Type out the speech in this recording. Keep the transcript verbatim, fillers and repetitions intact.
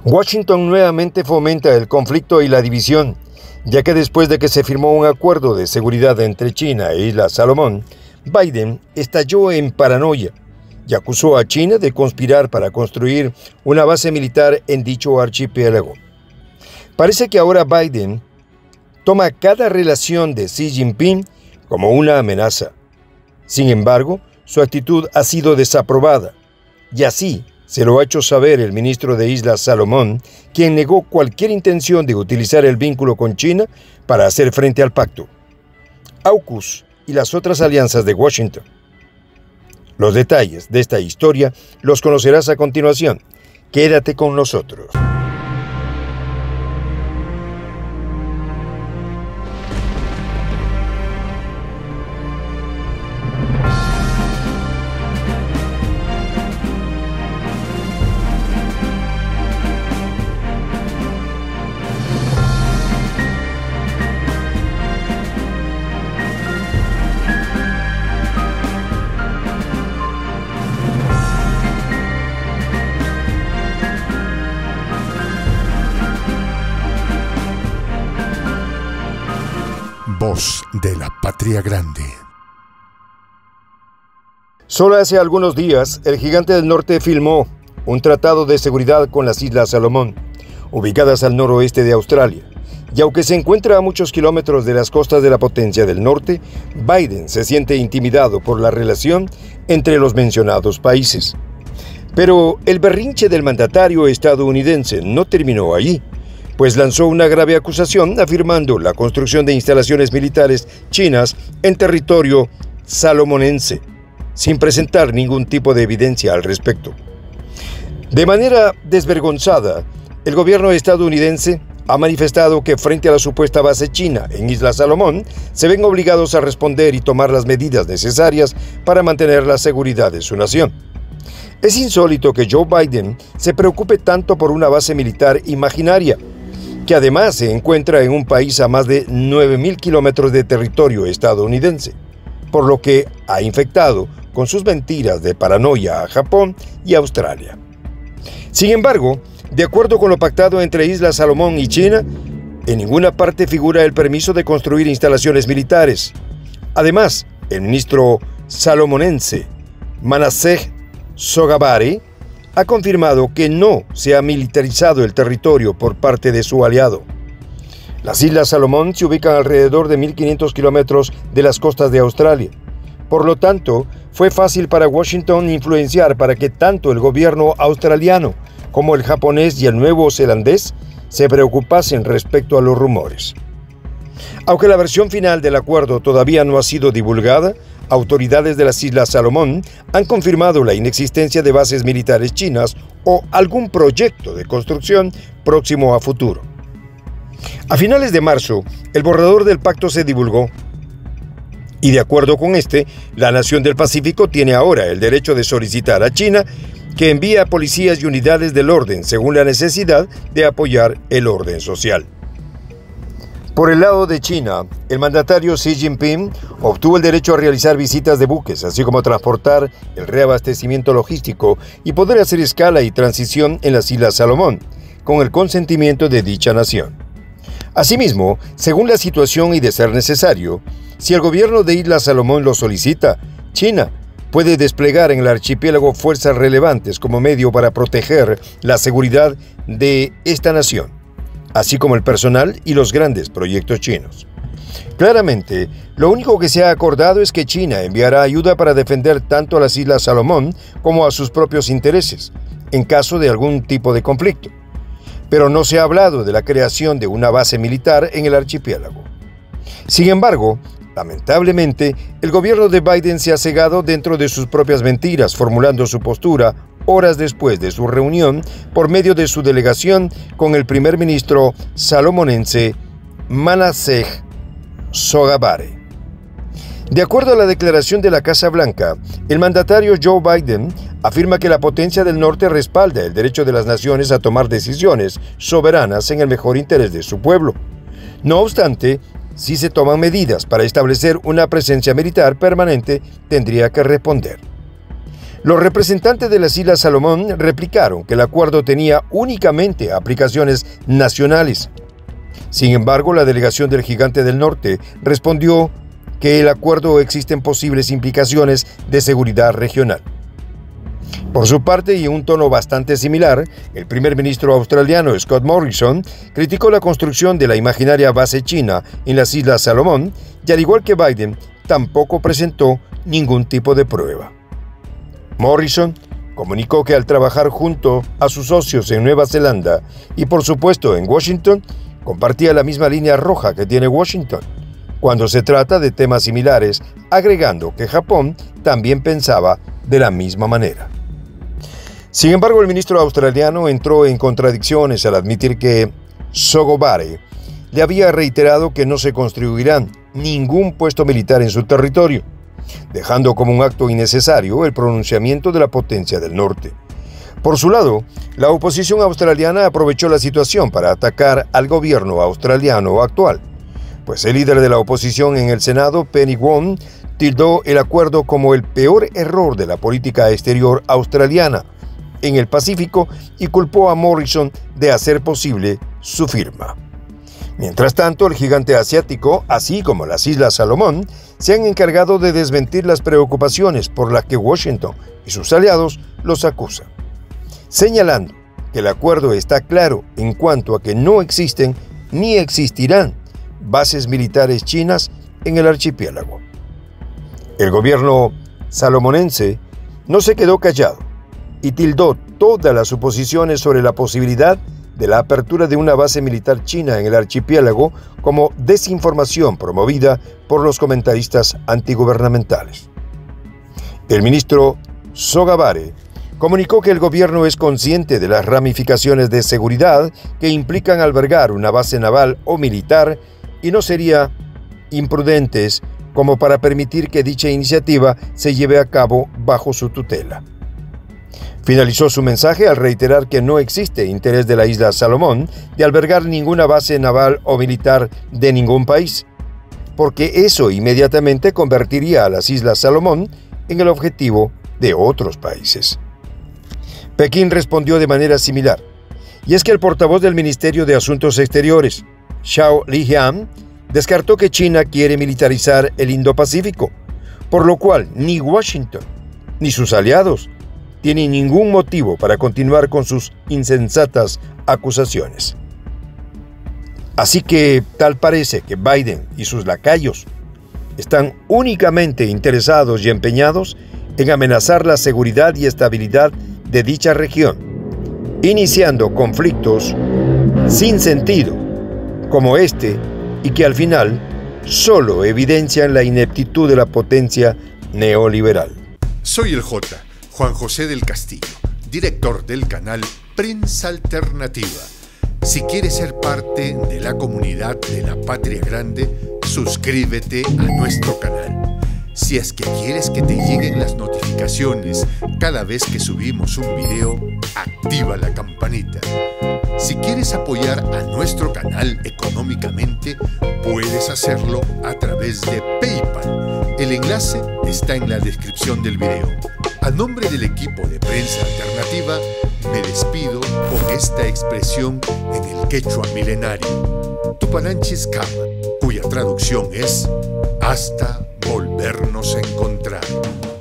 Washington nuevamente fomenta el conflicto y la división, ya que después de que se firmó un acuerdo de seguridad entre China e Islas Salomón, Biden estalló en paranoia y acusó a China de conspirar para construir una base militar en dicho archipiélago. Parece que ahora Biden toma cada relación de Xi Jinping como una amenaza. Sin embargo, su actitud ha sido desaprobada, y así se lo ha hecho saber el ministro de Islas Salomón, quien negó cualquier intención de utilizar el vínculo con China para hacer frente al pacto. AUKUS y las otras alianzas de Washington. Los detalles de esta historia los conocerás a continuación. Quédate con nosotros. Voz de la Patria Grande. Solo hace algunos días, el gigante del norte firmó un tratado de seguridad con las Islas Salomón, ubicadas al noroeste de Australia. Y aunque se encuentra a muchos kilómetros de las costas de la potencia del norte, Biden se siente intimidado por la relación entre los mencionados países. Pero el berrinche del mandatario estadounidense no terminó allí, pues lanzó una grave acusación afirmando la construcción de instalaciones militares chinas en territorio salomonense, sin presentar ningún tipo de evidencia al respecto. De manera desvergonzada, el gobierno estadounidense ha manifestado que frente a la supuesta base china en Islas Salomón, se ven obligados a responder y tomar las medidas necesarias para mantener la seguridad de su nación. Es insólito que Joe Biden se preocupe tanto por una base militar imaginaria, que además se encuentra en un país a más de nueve mil kilómetros de territorio estadounidense, por lo que ha infectado con sus mentiras de paranoia a Japón y Australia. Sin embargo, de acuerdo con lo pactado entre Islas Salomón y China, en ninguna parte figura el permiso de construir instalaciones militares. Además, el ministro salomonense Manasseh Sogavare ha confirmado que no se ha militarizado el territorio por parte de su aliado. Las Islas Salomón se ubican alrededor de mil quinientos kilómetros de las costas de Australia. Por lo tanto, fue fácil para Washington influenciar para que tanto el gobierno australiano como el japonés y el nuevo zelandés se preocupasen respecto a los rumores. Aunque la versión final del acuerdo todavía no ha sido divulgada, autoridades de las Islas Salomón han confirmado la inexistencia de bases militares chinas o algún proyecto de construcción próximo a futuro. A finales de marzo, el borrador del pacto se divulgó y de acuerdo con este, la nación del Pacífico tiene ahora el derecho de solicitar a China que envíe a policías y unidades del orden según la necesidad de apoyar el orden social. Por el lado de China, el mandatario Xi Jinping obtuvo el derecho a realizar visitas de buques, así como transportar el reabastecimiento logístico y poder hacer escala y transición en las Islas Salomón, con el consentimiento de dicha nación. Asimismo, según la situación y de ser necesario, si el gobierno de Islas Salomón lo solicita, China puede desplegar en el archipiélago fuerzas relevantes como medio para proteger la seguridad de esta nación, así como el personal y los grandes proyectos chinos. Claramente, lo único que se ha acordado es que China enviará ayuda para defender tanto a las Islas Salomón como a sus propios intereses, en caso de algún tipo de conflicto. Pero no se ha hablado de la creación de una base militar en el archipiélago. Sin embargo, lamentablemente, el gobierno de Biden se ha cegado dentro de sus propias mentiras, formulando su postura horas después de su reunión por medio de su delegación con el primer ministro salomonense Manasseh Sogavare. De acuerdo a la declaración de la Casa Blanca, el mandatario Joe Biden afirma que la potencia del norte respalda el derecho de las naciones a tomar decisiones soberanas en el mejor interés de su pueblo. No obstante, si se toman medidas para establecer una presencia militar permanente, tendría que responder. Los representantes de las Islas Salomón replicaron que el acuerdo tenía únicamente aplicaciones nacionales. Sin embargo, la delegación del Gigante del Norte respondió que el acuerdo existen posibles implicaciones de seguridad regional. Por su parte, y en un tono bastante similar, el primer ministro australiano Scott Morrison criticó la construcción de la imaginaria base china en las Islas Salomón y, al igual que Biden, tampoco presentó ningún tipo de prueba. Morrison comunicó que al trabajar junto a sus socios en Nueva Zelanda y, por supuesto, en Washington, compartía la misma línea roja que tiene Washington cuando se trata de temas similares, agregando que Japón también pensaba de la misma manera. Sin embargo, el ministro australiano entró en contradicciones al admitir que Sogobare le había reiterado que no se construirán ningún puesto militar en su territorio, dejando como un acto innecesario el pronunciamiento de la potencia del norte. Por su lado, la oposición australiana aprovechó la situación para atacar al gobierno australiano actual, pues el líder de la oposición en el Senado, Penny Wong, tildó el acuerdo como el peor error de la política exterior australiana en el Pacífico y culpó a Morrison de hacer posible su firma. Mientras tanto, el gigante asiático, así como las Islas Salomón, se han encargado de desmentir las preocupaciones por las que Washington y sus aliados los acusan, señalando que el acuerdo está claro en cuanto a que no existen ni existirán bases militares chinas en el archipiélago. El gobierno salomonense no se quedó callado y tildó todas las suposiciones sobre la posibilidad de la apertura de una base militar china en el archipiélago como desinformación promovida por los comentaristas antigubernamentales. El ministro Sogavare comunicó que el gobierno es consciente de las ramificaciones de seguridad que implican albergar una base naval o militar y no sería imprudentes como para permitir que dicha iniciativa se lleve a cabo bajo su tutela. Finalizó su mensaje al reiterar que no existe interés de la isla Salomón de albergar ninguna base naval o militar de ningún país, porque eso inmediatamente convertiría a las Islas Salomón en el objetivo de otros países. Pekín respondió de manera similar, y es que el portavoz del Ministerio de Asuntos Exteriores, Zhao Lijian, descartó que China quiere militarizar el Indo-Pacífico, por lo cual ni Washington ni sus aliados tienen ningún motivo para continuar con sus insensatas acusaciones. Así que tal parece que Biden y sus lacayos están únicamente interesados y empeñados en amenazar la seguridad y estabilidad de dicha región, iniciando conflictos sin sentido como este y que al final solo evidencian la ineptitud de la potencia neoliberal. Soy el J, Juan José del Castillo, director del canal Prensa Alternativa. Si quieres ser parte de la comunidad de la Patria Grande, suscríbete a nuestro canal. Si es que quieres que te lleguen las notificaciones cada vez que subimos un video, activa la campanita. Si quieres apoyar a nuestro canal económicamente, puedes hacerlo a través de PayPal. El enlace está en la descripción del video. A nombre del equipo de Prensa Alternativa, me despido con esta expresión en el quechua milenario, Tupananchis Kama, cuya traducción es hasta volvernos a encontrar.